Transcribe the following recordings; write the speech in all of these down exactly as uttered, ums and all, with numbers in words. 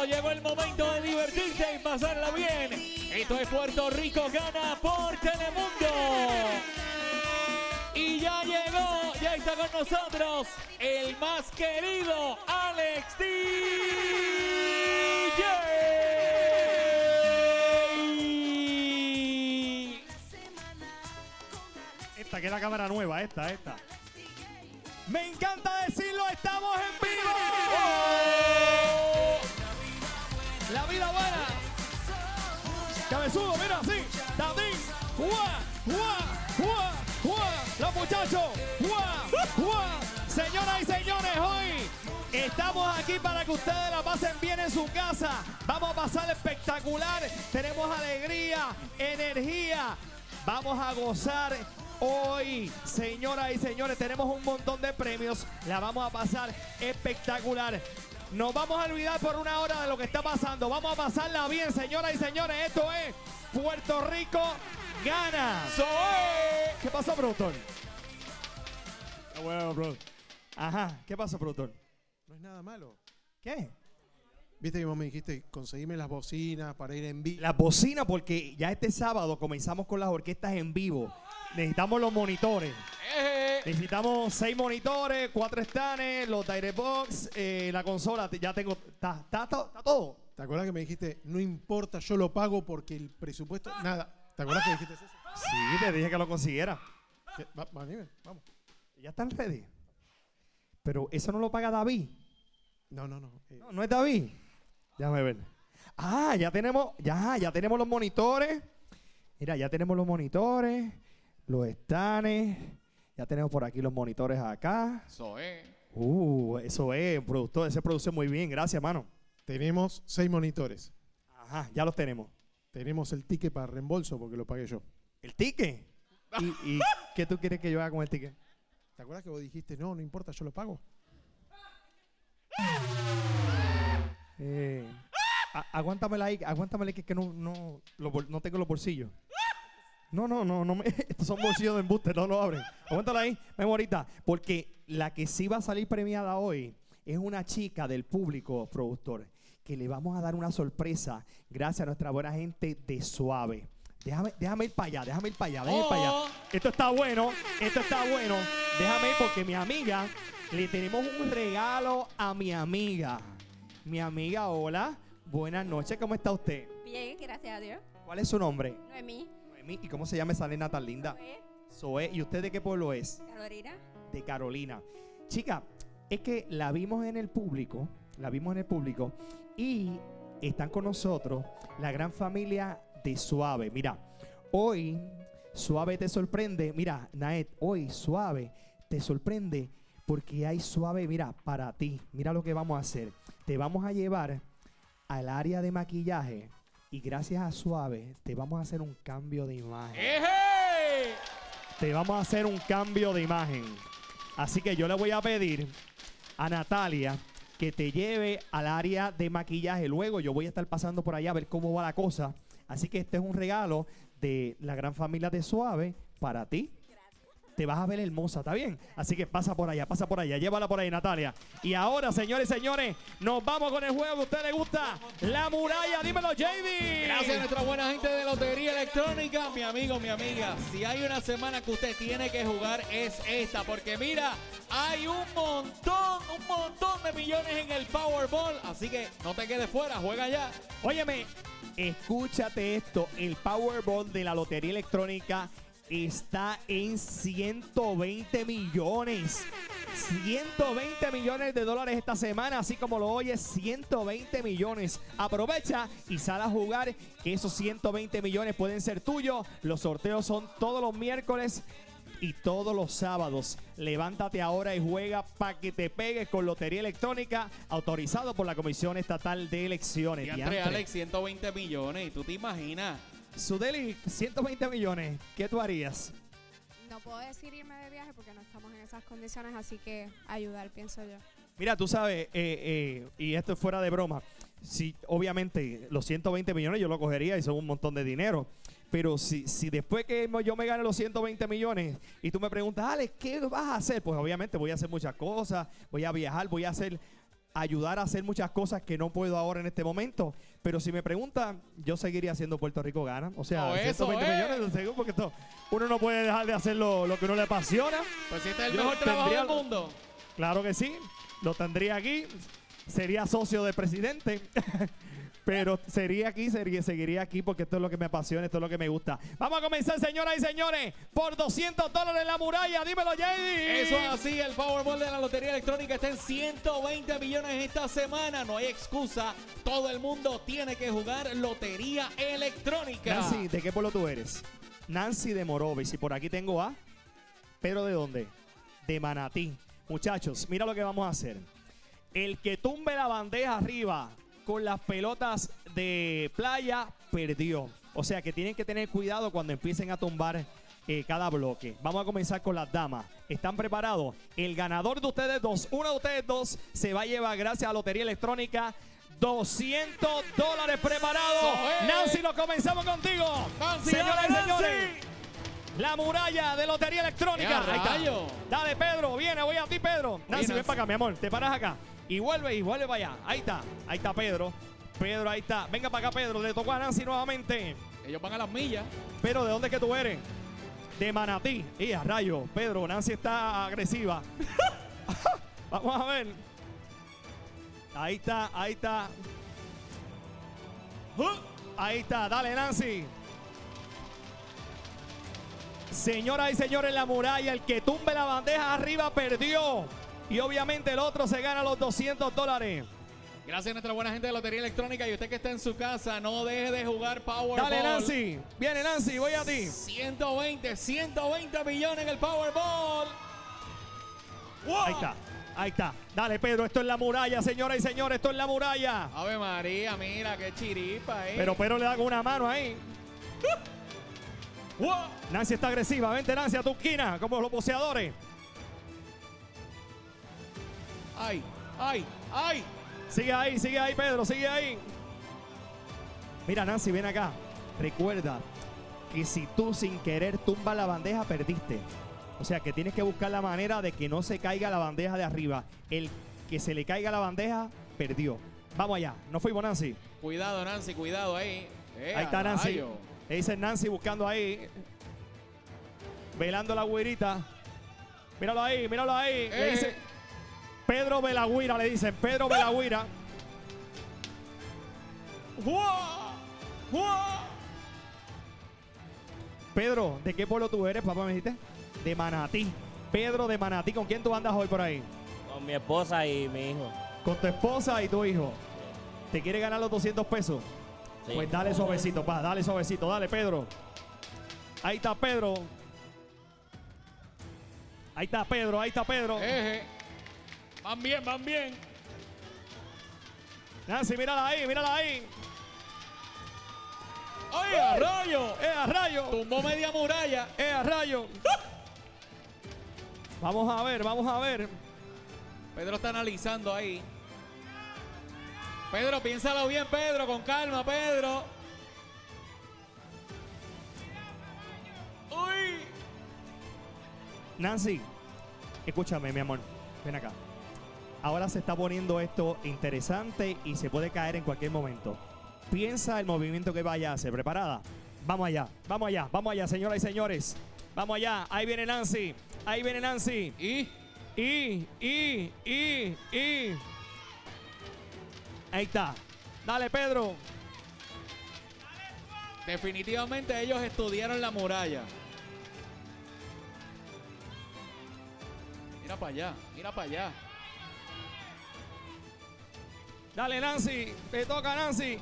llegó, llegó el momento de divertirse y pasarla bien. Esto es Puerto Rico Gana por Telemundo. Y ya llegó, ya está con nosotros el más querido Alex D J. Esta que es la cámara nueva, esta, esta. Me encanta decirlo, estamos en vivo. ¡Oh! La vida buena. Cabezudo, mira así. Tadín. ¡Guau! ¡Guau! ¡Guau! ¡Guau! Los muchachos. ¡Guau! ¡Guau! Señoras y señores, hoy estamos aquí para que ustedes la pasen bien en su casa. Vamos a pasar espectacular. Tenemos alegría, energía. Vamos a gozar hoy, señoras y señores. Tenemos un montón de premios. La vamos a pasar espectacular. Nos vamos a olvidar por una hora de lo que está pasando. Vamos a pasarla bien, señoras y señores. Esto es Puerto Rico Gana. ¡Soy! ¿Qué pasó, productor? Ah, bueno, bro. Ajá, ¿qué pasó, productor? No es nada malo. ¿Qué? Viste que vos me dijiste, conseguime las bocinas para ir en vivo. Las bocinas, porque ya este sábado comenzamos con las orquestas en vivo. Necesitamos los monitores. Eh. Necesitamos seis monitores, cuatro stands, los direct box, eh, la consola. Ya tengo, está, está, está, está todo. ¿Te acuerdas que me dijiste, no importa, yo lo pago porque el presupuesto, nada? ¿Te acuerdas que dijiste eso? Sí, te dije que lo consiguiera. ¿Qué? Va, va, dime, vamos. Ya están ready. Pero eso no lo paga David. No, no, no. eh, No, no es David. Déjame ver. Ah, ya tenemos, ya, ya tenemos los monitores. Mira, ya tenemos los monitores, los stands. Ya tenemos por aquí los monitores acá. Soy. Uh, eso es, productor, ese produce muy bien. Gracias, hermano. Tenemos seis monitores. Ajá, ya los tenemos. Tenemos el ticket para reembolso porque lo pagué yo. ¿El ticket? ¿Y, y qué tú quieres que yo haga con el ticket? ¿Te acuerdas que vos dijiste, no, no importa, yo lo pago? Eh, a- aguántamela ahí, aguántamela ahí que, que no, no, lo bol- no tengo los bolsillos. No, no, no, no me, estos son bolsillos de embuste, no lo abren. Aguántala ahí, memorita, porque la que sí va a salir premiada hoy es una chica del público, productor, que le vamos a dar una sorpresa gracias a nuestra buena gente de Suave. Déjame, déjame ir para allá, déjame ir para allá, déjame ir para allá. Oh. Esto está bueno, esto está bueno. Déjame ir porque mi amiga, le tenemos un regalo a mi amiga. Mi amiga, hola, buenas noches, ¿cómo está usted? Bien, gracias a Dios. ¿Cuál es su nombre? Noemí, Noemí. ¿Y cómo se llama esa nena tan linda? Zoe, Zoe. ¿Y usted de qué pueblo es? Carolina. De Carolina. Chica, es que la vimos en el público, la vimos en el público y están con nosotros la gran familia de Suave. Mira, hoy Suave te sorprende. Mira, Naet, hoy Suave te sorprende porque hay Suave, mira, para ti. Mira lo que vamos a hacer. Te vamos a llevar al área de maquillaje y gracias a Suave te vamos a hacer un cambio de imagen. ¡Eje! Te vamos a hacer un cambio de imagen. Así que yo le voy a pedir a Natalia que te lleve al área de maquillaje. Luego yo voy a estar pasando por allá a ver cómo va la cosa. Así que este es un regalo de la gran familia de Suave para ti. Te vas a ver hermosa, ¿está bien? Así que pasa por allá, pasa por allá, llévala por ahí, Natalia. Y ahora, señores y señores, nos vamos con el juego que a usted le gusta, La Muralla. Dímelo, J D. Gracias a nuestra buena gente de Lotería Electrónica, mi amigo, mi amiga. Si hay una semana que usted tiene que jugar es esta, porque mira, hay un montón, un montón de millones en el Powerball, así que no te quedes fuera, juega ya. Óyeme, escúchate esto, el Powerball de la Lotería Electrónica está en ciento veinte millones. ciento veinte millones de dólares esta semana, así como lo oyes, ciento veinte millones. Aprovecha y sal a jugar, que esos ciento veinte millones pueden ser tuyos. Los sorteos son todos los miércoles y todos los sábados. Levántate ahora y juega para que te pegues con Lotería Electrónica, autorizado por la Comisión Estatal de Elecciones. Y entre Diantre. Alex, ciento veinte millones, ¿y tú te imaginas? Sudeli, ciento veinte millones, ¿qué tú harías? No puedo decir irme de viaje porque no estamos en esas condiciones, así que ayudar, pienso yo. Mira, tú sabes, eh, eh, y esto es fuera de broma, si obviamente los ciento veinte millones yo lo cogería y son un montón de dinero, pero si, si después que yo me gane los ciento veinte millones y tú me preguntas, Alex, ¿qué vas a hacer? Pues obviamente voy a hacer muchas cosas, voy a viajar, voy a hacer ayudar a hacer muchas cosas que no puedo ahora en este momento. Pero si me preguntan, yo seguiría haciendo Puerto Rico gana. O sea, Oh, eso, ciento veinte eh. millones de segundos, porque esto, uno no puede dejar de hacer lo, lo que uno le apasiona. Pues si este es el Yo mejor trabajo tendría- del mundo. Claro que sí, lo tendría aquí. Sería socio de presidente. Pero sería aquí, sería, seguiría aquí porque esto es lo que me apasiona, esto es lo que me gusta. Vamos a comenzar, señoras y señores, por doscientos dólares la muralla. Dímelo, J D. Eso es así, el Powerball de la Lotería Electrónica está en ciento veinte millones esta semana. No hay excusa, todo el mundo tiene que jugar Lotería Electrónica. Nancy, ¿de qué pueblo tú eres? Nancy de Morovis. Y por aquí tengo a Pedro, ¿de dónde? De Manatí. Muchachos, mira lo que vamos a hacer. El que tumbe la bandeja arriba con las pelotas de playa perdió. O sea que tienen que tener cuidado cuando empiecen a tumbar eh, cada bloque. Vamos a comenzar con las damas. ¿Están preparados? El ganador de ustedes dos, uno de ustedes dos, se va a llevar, gracias a Lotería Electrónica, doscientos dólares preparados. Eso es. Nancy, lo comenzamos contigo. Nancy, Señoras y dale, señores, Nancy. la muralla de Lotería Electrónica. ¡Eh, a Ahí está. rayo! Dale, Pedro, viene, voy a ti, Pedro. Nancy, ven Nancy. para acá, mi amor. Te paras acá. Y vuelve, y vuelve para allá. Ahí está, ahí está Pedro. Pedro, ahí está. Venga para acá, Pedro. Le tocó a Nancy nuevamente. Ellos van a las millas. Pero, ¿de dónde es que tú eres? De Manatí. Y a rayo, Pedro, Nancy está agresiva. Vamos a ver. Ahí está, ahí está. Ahí está, dale, Nancy. Señoras y señores, la muralla, el que tumbe la bandeja arriba perdió. Y obviamente el otro se gana los doscientos dólares. Gracias a nuestra buena gente de Lotería Electrónica. Y usted que está en su casa, no deje de jugar Powerball. Dale, Nancy. Viene, Nancy, voy a ti. ciento veinte, ciento veinte millones en el Powerball. ¡Wow! Ahí está, ahí está. Dale, Pedro, esto es la muralla, señoras y señores, esto es la muralla. Ave María, mira qué chiripa, eh. Pero Pedro le da con una mano ahí. ¡Wow! Nancy está agresiva. Vente, Nancy, a tu esquina, como los boxeadores. ¡Ay! ¡Ay! ¡Ay! Sigue ahí, sigue ahí, Pedro, sigue ahí. Mira, Nancy, ven acá. Recuerda que si tú sin querer tumbas la bandeja, perdiste. O sea, que tienes que buscar la manera de que no se caiga la bandeja de arriba. El que se le caiga la bandeja, perdió. Vamos allá. ¿No fuimos, Nancy? Cuidado, Nancy, cuidado ahí. Eh, Ahí está a Nancy. rayo. Le dice Nancy buscando ahí. Velando la güirita. Míralo ahí, míralo ahí. Le Eh. dice Pedro Belagüira, le dicen. Pedro Belagüira. ¡Wow! ¡Wow! Pedro, ¿de qué pueblo tú eres, papá, me dijiste? De Manatí. Pedro de Manatí, ¿con quién tú andas hoy por ahí? Con mi esposa y mi hijo. Con tu esposa y tu hijo. ¿Te quiere ganar los doscientos pesos? Sí. Pues dale suavecito, pa, dale suavecito, dale, Pedro. Ahí está Pedro. Ahí está Pedro, ahí está Pedro. Eje. Van bien, van bien. Nancy, mírala ahí, mírala ahí. ¡Ay, a rayo! ¡Eh, a rayo! Tumbó media muralla. ¡Eh, a rayo! Vamos a ver, vamos a ver. Pedro está analizando ahí. Pedro, piénsalo bien, Pedro, con calma, Pedro. ¡Uy! Nancy, escúchame, mi amor. Ven acá. Ahora se está poniendo esto interesante y se puede caer en cualquier momento. Piensa el movimiento que vaya a hacer. ¿Preparada? Vamos allá, vamos allá, vamos allá, señoras y señores. Vamos allá. Ahí viene Nancy. Ahí viene Nancy. Y Y, y, y, y. Ahí está. Dale, Pedro. definitivamente ellos estudiaron la muralla. Mira para allá, mira para allá. Dale, Nancy. Te toca, Nancy.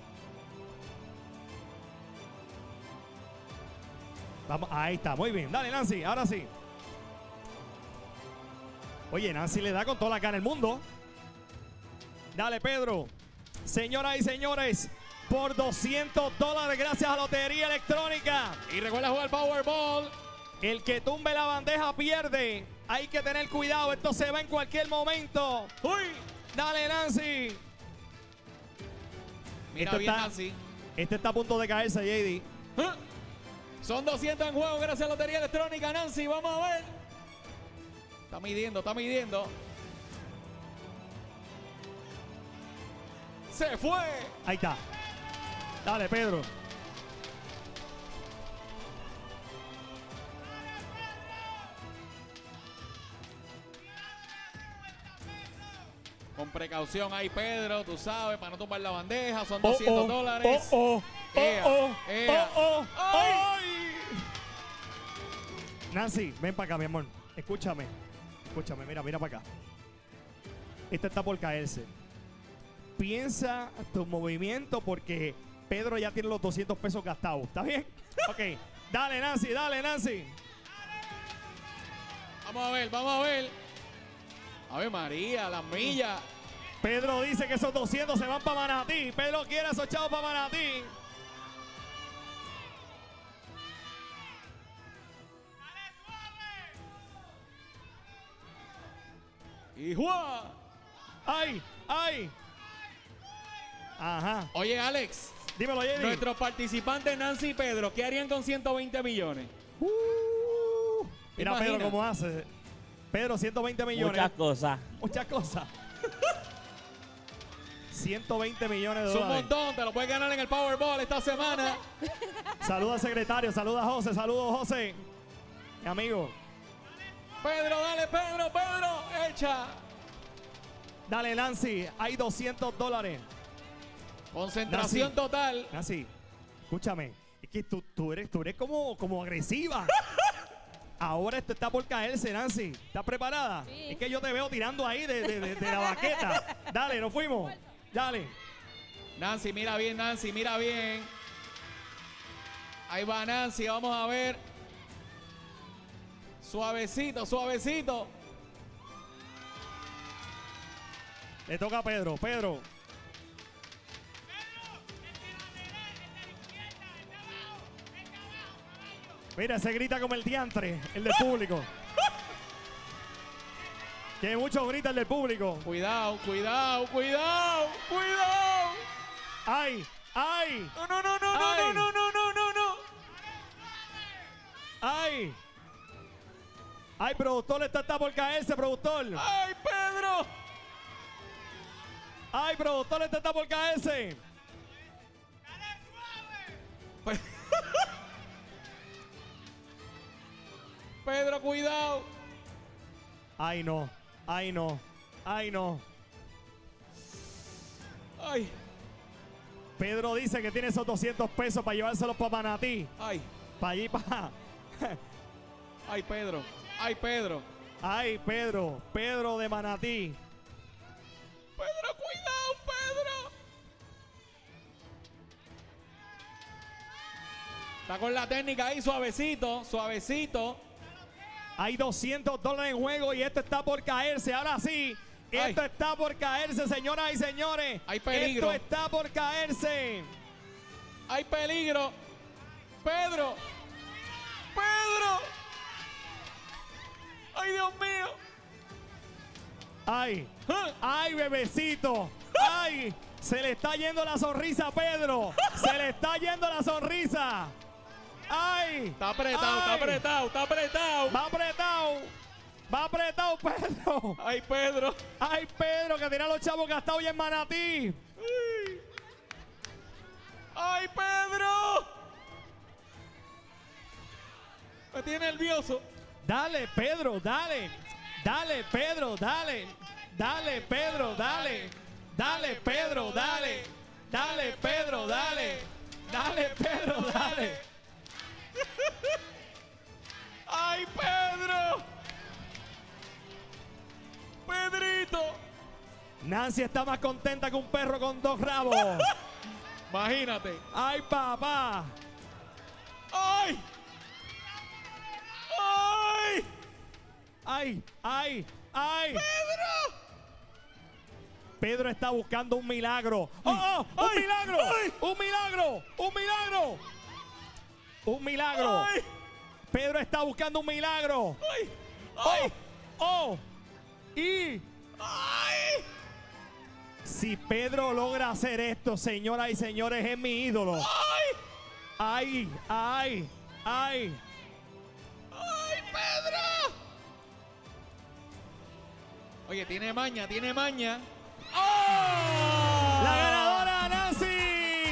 Vamos, ahí está, muy bien. Dale, Nancy, ahora sí. Oye, Nancy le da con toda la cara del mundo. Dale, Pedro. Señoras y señores, por doscientos dólares, gracias a Lotería Electrónica. Y recuerda jugar Powerball. El que tumbe la bandeja pierde. Hay que tener cuidado, esto se va en cualquier momento. ¡Uy! Dale, Nancy. Mira Esto bien, está- Nancy. Este está a punto de caerse, J D. ¡Ah! Son doscientos en juego gracias a Lotería Electrónica, Nancy. Vamos a ver. Está midiendo, está midiendo. se fue. Ahí está. Dale, Pedro. Con precaución ahí, Pedro, tú sabes, para no tomar la bandeja. Son Oh, doscientos oh, dólares. Oh, oh, oh, Ea, oh, ea. oh, oh, ¡Ay! ¡Ay! Nancy, ven para acá, mi amor. Escúchame. Escúchame, mira, mira para acá. Esta está por caerse. Piensa tu movimiento porque Pedro ya tiene los doscientos pesos gastados. ¿Está bien? Ok. Dale, Nancy, dale, Nancy. Vamos a ver, vamos a ver. A ver, María, las millas. Pedro dice que esos doscientos se van para Manatí. Pedro quiere esos chavos para Manatí. Y ¡juá! ¡Ay! ¡Ay! Ajá. Oye, Alex, Dímelo, Jenny. nuestros participantes Nancy y Pedro, ¿qué harían con ciento veinte millones? Uh, mira, Imagina. Pedro, cómo hace. Pedro, ciento veinte millones. Muchas cosas. Muchas cosas. ciento veinte millones de Es un dólares. montón, te lo puedes ganar en el Powerball esta semana. Saluda al secretario, saluda a José, saludos José. Mi amigo. Pedro, dale, Pedro, Pedro, echa. Dale, Nancy, hay doscientos dólares. Concentración Nancy. total. Nancy, escúchame. Es que tú, tú eres, tú eres como, como agresiva. Ahora esto está por caerse, Nancy. ¿Estás preparada? Sí. Es que yo te veo tirando ahí de, de- de- de la baqueta. Dale, nos fuimos. Dale. Nancy, mira bien, Nancy, mira bien. Ahí va Nancy, vamos a ver. Suavecito, suavecito. Le toca a Pedro. Pedro. Mira, se grita como el diantre, el del público. Que mucho grita el del público. Cuidado, cuidado, cuidado, cuidado. ¡Ay! ¡Ay! No, no, no, no, Ay. no, no, no, no, no, no. ¡Ay! ¡Ay, productor! Esta está por caerse, productor. ¡Ay, Pedro! ¡Ay, productor! Esta está por caerse. Pe- Pedro, cuidado. ¡Ay, no! ¡Ay, no! ¡Ay, no! Ay, Pedro dice que tiene esos doscientos pesos para llevárselos para Manatí. ay, Para allí, para... ay, Pedro. Ay, Pedro. ¡Ay, Pedro! Pedro de Manatí. Pedro, cuidado, Pedro. Está con la técnica ahí, suavecito, suavecito. Hay doscientos dólares en juego y esto está por caerse. Ahora sí, Ay. esto está por caerse, señoras y señores. Hay peligro. Esto está por caerse. Hay peligro. Pedro. Pedro. Ay, Dios mío. ¡Ay! Ah, ¡Ay, bebecito! ¡Ay! Se le está yendo la sonrisa a Pedro. Se le está yendo la sonrisa. ¡Ay! Está apretado, está Ay. apretado, está apretado. Va apretado. Va apretado, Pedro. Ay, Pedro. ¡Ay, Pedro, que tiene a los chavos gastados ya en Manatí! Ay, Pedro. Me tiene nervioso. Dale, Pedro, dale. Dale, Pedro, dale. Dale, Pedro, dale. Dale, Pedro, dale. Dale, Pedro, dale. Dale, Pedro, dale. Ay, Pedro. Pedrito. Nancy está más contenta que un perro con dos rabos. Imagínate. ¡Ay, papá! Ay. Ay. ¡Ay, ay, ay! Pedro. Pedro está buscando un milagro. ¡Oh, oh! ¡Un ay, milagro! ay. ¡Un milagro! ¡Un milagro! ¡Un milagro! Ay. Pedro está buscando un milagro. Ay. ¡Oh! Ay. ¡Oh! Y Ay. si Pedro logra hacer esto, señoras y señores, es mi ídolo. Ay. ¡Ay, ay, ay! ¡Ay, Pedro! Oye, tiene maña, tiene maña. ¡Oh! La ganadora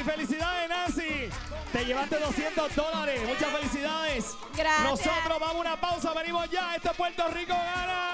felicidades, Nancy. Te llevaste doscientos dólares. Muchas felicidades. Gracias. Nosotros vamos a una pausa, venimos ya. Este Puerto Rico gana.